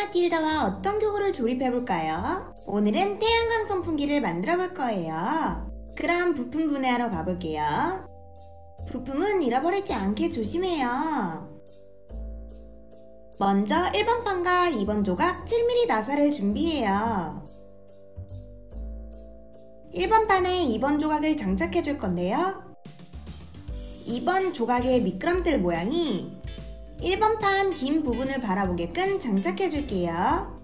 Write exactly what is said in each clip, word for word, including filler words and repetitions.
마틸다와 어떤 교구를 조립해볼까요? 오늘은 태양광 선풍기를 만들어볼 거예요. 그럼 부품 분해하러 가볼게요. 부품은 잃어버리지 않게 조심해요. 먼저 일 번 판과 이 번 조각 칠 밀리미터 나사를 준비해요. 일 번 판에 이 번 조각을 장착해 줄 건데요. 이 번 조각의 미끄럼틀 모양이 일 번 판 긴 부분을 바라보게끔 장착해 줄게요.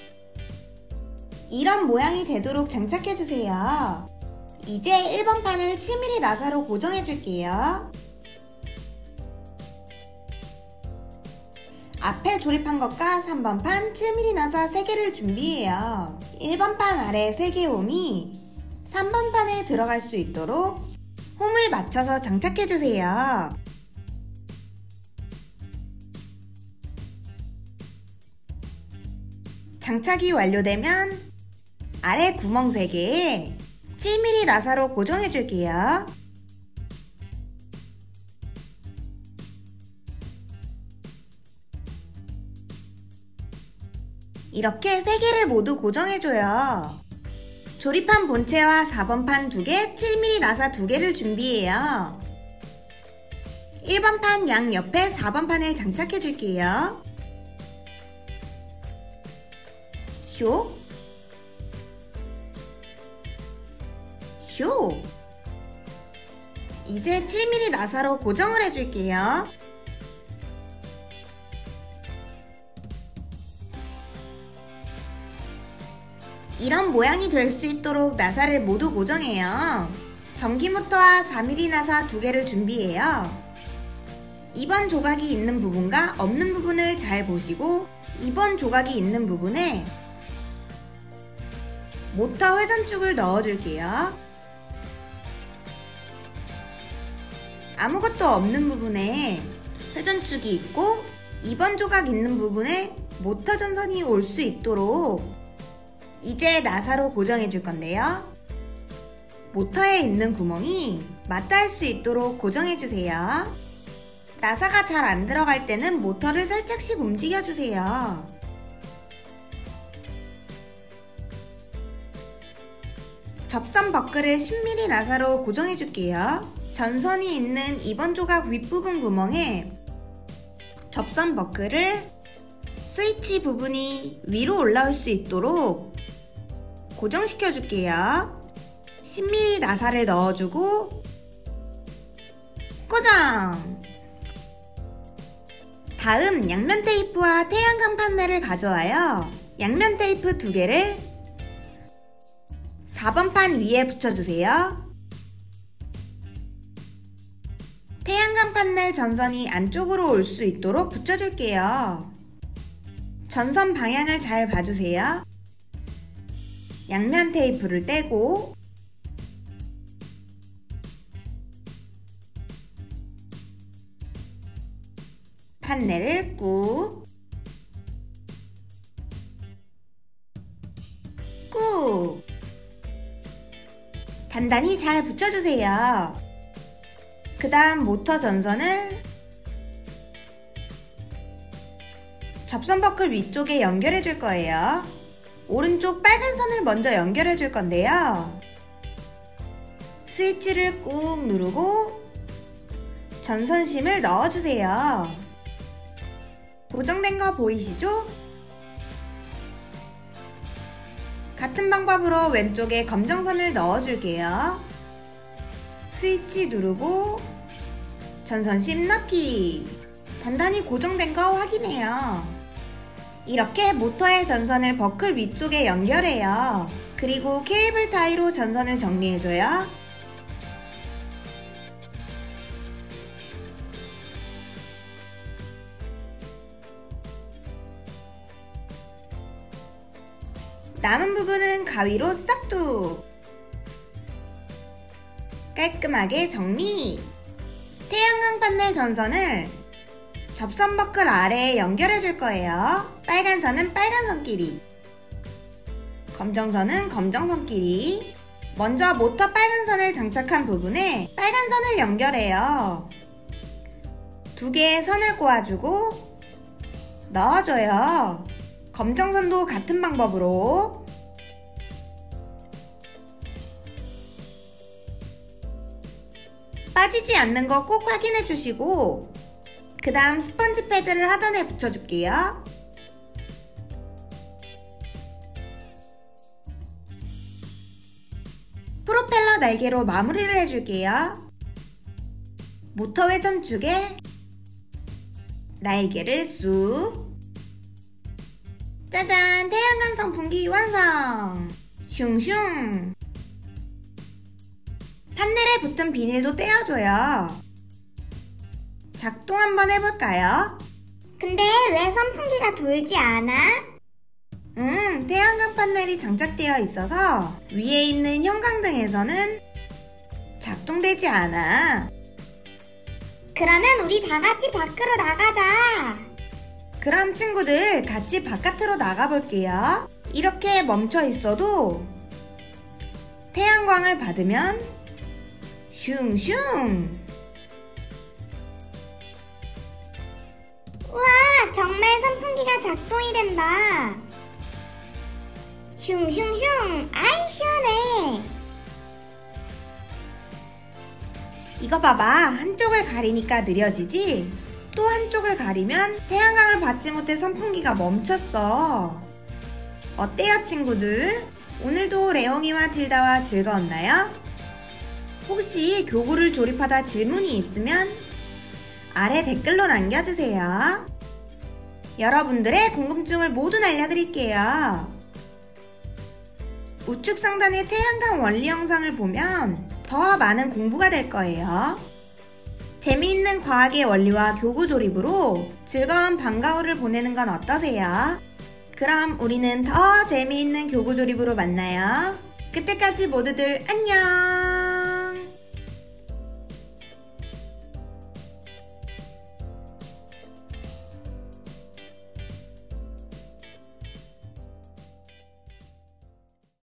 이런 모양이 되도록 장착해 주세요. 이제 일 번 판을 칠 밀리미터 나사로 고정해 줄게요. 앞에 조립한 것과 삼 번 판 칠 밀리미터 나사 세 개를 준비해요. 일 번 판 아래 세 개 홈이 삼 번 판에 들어갈 수 있도록 홈을 맞춰서 장착해 주세요. 장착이 완료되면 아래 구멍 세 개에 칠 밀리미터 나사로 고정해 줄게요. 이렇게 세 개를 모두 고정해줘요. 조립한 본체와 사 번 판 두 개, 칠 밀리미터 나사 두 개를 준비해요. 일 번 판 양옆에 사 번 판을 장착해 줄게요. 쇼, 쇼. 이제 칠 밀리미터 나사로 고정을 해줄게요. 이런 모양이 될 수 있도록 나사를 모두 고정해요. 전기모터와 사 밀리미터 나사 두 개를 준비해요. 이 번 조각이 있는 부분과 없는 부분을 잘 보시고 이 번 조각이 있는 부분에 모터 회전축을 넣어줄게요. 아무것도 없는 부분에 회전축이 있고 이 번 조각 있는 부분에 모터 전선이 올 수 있도록 이제 나사로 고정해 줄 건데요. 모터에 있는 구멍이 맞닿을 수 있도록 고정해 주세요. 나사가 잘 안 들어갈 때는 모터를 살짝씩 움직여 주세요. 접선 버클을 십 밀리미터 나사로 고정해 줄게요. 전선이 있는 이 번 조각 윗부분 구멍에 접선 버클을 스위치 부분이 위로 올라올 수 있도록 고정시켜 줄게요. 십 밀리미터 나사를 넣어주고 고정! 다음 양면 테이프와 태양광 판넬을 가져와요. 양면 테이프 두 개를 사 번 판 위에 붙여주세요. 태양광 판넬 전선이 안쪽으로 올 수 있도록 붙여줄게요. 전선 방향을 잘 봐주세요. 양면 테이프를 떼고 판넬을 꾹 꾹 단단히 잘 붙여주세요. 그 다음 모터 전선을 접선 버클 위쪽에 연결해 줄 거예요. 오른쪽 빨간 선을 먼저 연결해 줄 건데요. 스위치를 꾹 누르고 전선심을 넣어주세요. 고정된 거 보이시죠? 같은 방법으로 왼쪽에 검정선을 넣어줄게요. 스위치 누르고 전선심 넣기. 단단히 고정된 거 확인해요. 이렇게 모터의 전선을 버클 위쪽에 연결해요. 그리고 케이블 타이로 전선을 정리해줘요. 남은 부분은 가위로 싹둑 깔끔하게 정리. 태양광 판넬 전선을 접선 버클 아래에 연결해 줄 거예요. 빨간 선은 빨간 선끼리, 검정 선은 검정 선끼리. 먼저 모터 빨간 선을 장착한 부분에 빨간 선을 연결해요. 두 개의 선을 꼬아주고 넣어줘요. 검정선도 같은 방법으로 빠지지 않는 거 꼭 확인해 주시고 그 다음 스펀지 패드를 하단에 붙여줄게요. 프로펠러 날개로 마무리를 해줄게요. 모터 회전축에 날개를 쑥. 짜잔! 태양광 선풍기 완성! 슝슝! 판넬에 붙은 비닐도 떼어줘요. 작동 한번 해볼까요? 근데 왜 선풍기가 돌지 않아? 응, 태양광 판넬이 장착되어 있어서 위에 있는 형광등에서는 작동되지 않아. 그러면 우리 다 같이 밖으로 나가자. 그럼 친구들 같이 바깥으로 나가볼게요. 이렇게 멈춰 있어도 태양광을 받으면 슝슝! 우와, 정말 선풍기가 작동이 된다. 슝슝슝, 아이 시원해. 이거 봐봐, 한쪽을 가리니까 느려지지? 또 한쪽을 가리면 태양광을 받지 못해 선풍기가 멈췄어. 어때요 친구들? 오늘도 레옹이와 틸다와 즐거웠나요? 혹시 교구를 조립하다 질문이 있으면 아래 댓글로 남겨주세요. 여러분들의 궁금증을 모두 알려드릴게요. 우측 상단의 태양광 원리 영상을 보면 더 많은 공부가 될 거예요. 재미있는 과학의 원리와 교구 조립으로 즐거운 방과후를 보내는 건 어떠세요? 그럼 우리는 더 재미있는 교구 조립으로 만나요. 그때까지 모두들 안녕!